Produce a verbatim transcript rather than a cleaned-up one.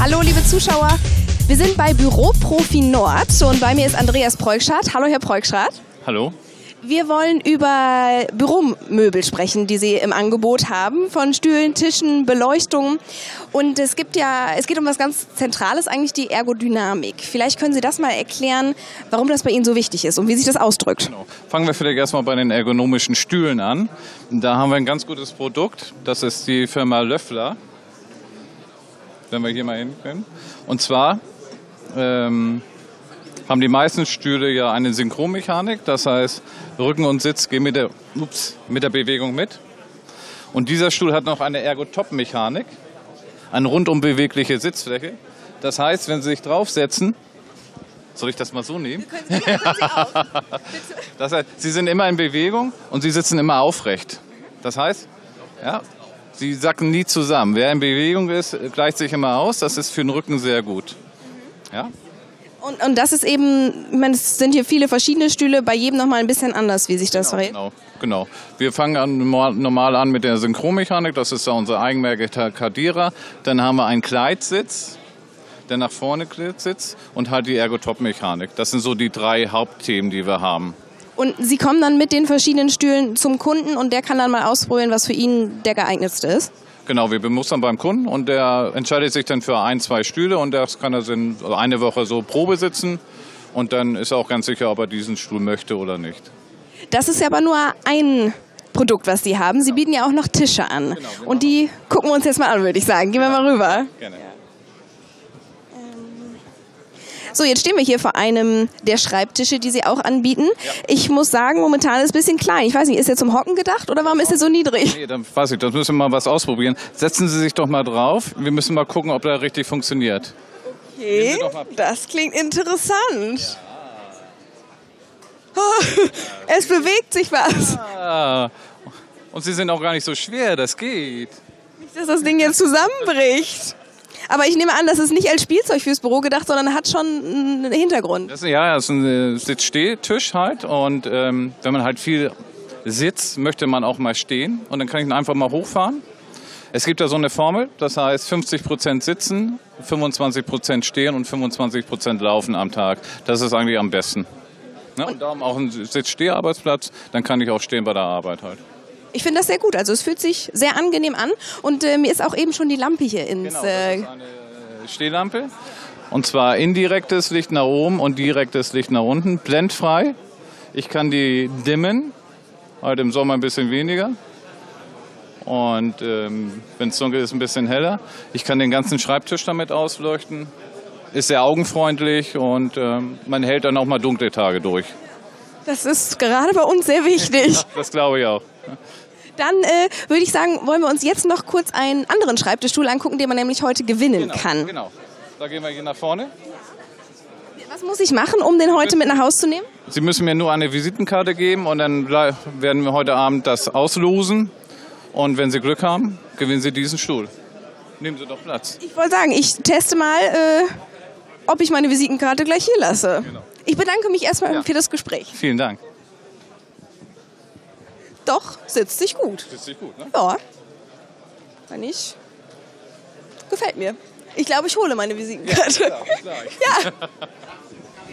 Hallo liebe Zuschauer, wir sind bei Büroprofi Nord und bei mir ist Andreas Preugschat. Hallo Herr Preugschat. Hallo. Wir wollen über Büromöbel sprechen, die Sie im Angebot haben, von Stühlen, Tischen, Beleuchtung. Und es gibt ja, es geht um was ganz Zentrales, eigentlich die Ergodynamik. Vielleicht können Sie das mal erklären, warum das bei Ihnen so wichtig ist und wie sich das ausdrückt. Genau. Fangen wir vielleicht erstmal bei den ergonomischen Stühlen an. Da haben wir ein ganz gutes Produkt, das ist die Firma Löffler. Wenn wir hier mal hin können. Und zwar ähm, haben die meisten Stühle ja eine Synchronmechanik, das heißt Rücken und Sitz gehen mit der, ups, mit der Bewegung mit. Und dieser Stuhl hat noch eine Ergo-Top-Mechanik, eine rundum bewegliche Sitzfläche. Das heißt, wenn Sie sich draufsetzen, soll ich das mal so nehmen? Wir können, ja, Sie auch. Das heißt, Sie sind immer in Bewegung und Sie sitzen immer aufrecht. Das heißt, ja, Sie sacken nie zusammen. Wer in Bewegung ist, gleicht sich immer aus. Das ist für den Rücken sehr gut. Ja? Und, und das ist eben, ich meine, es sind hier viele verschiedene Stühle, bei jedem nochmal ein bisschen anders, wie sich das verhält. Genau, genau. Wir fangen an, normal an mit der Synchronmechanik, das ist ja unser Eigenmerk Kadira. Dann haben wir einen Gleitsitz, der nach vorne sitzt und halt die Ergo-Top-Mechanik. Das sind so die drei Hauptthemen, die wir haben. Und Sie kommen dann mit den verschiedenen Stühlen zum Kunden und der kann dann mal ausprobieren, was für ihn der geeignetste ist? Genau, wir bemustern beim Kunden und der entscheidet sich dann für ein, zwei Stühle und das kann er in eine Woche so Probe sitzen und dann ist er auch ganz sicher, ob er diesen Stuhl möchte oder nicht. Das ist ja aber nur ein Produkt, was Sie haben. Sie bieten ja auch noch Tische an. Genau, genau. Und die gucken wir uns jetzt mal an, würde ich sagen. Gehen wir mal rüber. Gerne. So, jetzt stehen wir hier vor einem der Schreibtische, die Sie auch anbieten. Ja. Ich muss sagen, momentan ist es ein bisschen klein. Ich weiß nicht, ist der zum Hocken gedacht oder warum ist er so niedrig? Nee, dann weiß ich, das müssen wir mal was ausprobieren. Setzen Sie sich doch mal drauf. Wir müssen mal gucken, ob der richtig funktioniert. Okay, das klingt interessant. Ja. Es bewegt sich was. Ja. Und Sie sind auch gar nicht so schwer, das geht. Nicht, dass das Ding jetzt zusammenbricht. Aber ich nehme an, das ist nicht als Spielzeug fürs Büro gedacht, sondern hat schon einen Hintergrund. Das, ja, das ist ein Sitzstehtisch halt. Und ähm, wenn man halt viel sitzt, möchte man auch mal stehen. Und dann kann ich ihn einfach mal hochfahren. Es gibt da so eine Formel, das heißt fünfzig Prozent sitzen, fünfundzwanzig Prozent stehen und fünfundzwanzig Prozent laufen am Tag. Das ist eigentlich am besten. Ja, und darum auch ein Sitzsteharbeitsplatz, dann kann ich auch stehen bei der Arbeit halt. Ich finde das sehr gut. Also es fühlt sich sehr angenehm an und äh, mir ist auch eben schon die Lampe hier ins... Genau, das ist eine Stehlampe. Und zwar indirektes Licht nach oben und direktes Licht nach unten, blendfrei. Ich kann die dimmen, halt im Sommer ein bisschen weniger. Und ähm, wenn es dunkel ist, ein bisschen heller. Ich kann den ganzen Schreibtisch damit ausleuchten. Ist sehr augenfreundlich und ähm, man hält dann auch mal dunkle Tage durch. Das ist gerade bei uns sehr wichtig. Ja, das glaube ich auch. Dann äh, würde ich sagen, wollen wir uns jetzt noch kurz einen anderen Schreibtischstuhl angucken, den man nämlich heute gewinnen Genau, kann. genau. Da gehen wir hier nach vorne. Was muss ich machen, um den heute mit nach Hause zu nehmen? Sie müssen mir nur eine Visitenkarte geben und dann werden wir heute Abend das auslosen. Und wenn Sie Glück haben, gewinnen Sie diesen Stuhl. Nehmen Sie doch Platz. Ich wollte sagen, ich teste mal, äh, ob ich meine Visitenkarte gleich hier lasse. Genau. Ich bedanke mich erstmal Ja. für das Gespräch. Vielen Dank. Doch, sitzt sich gut. Sitzt sich gut, ne? Ja. Wenn nicht, gefällt mir. Ich glaube, ich hole meine Visitenkarte. Ja, klar, klar. Ja.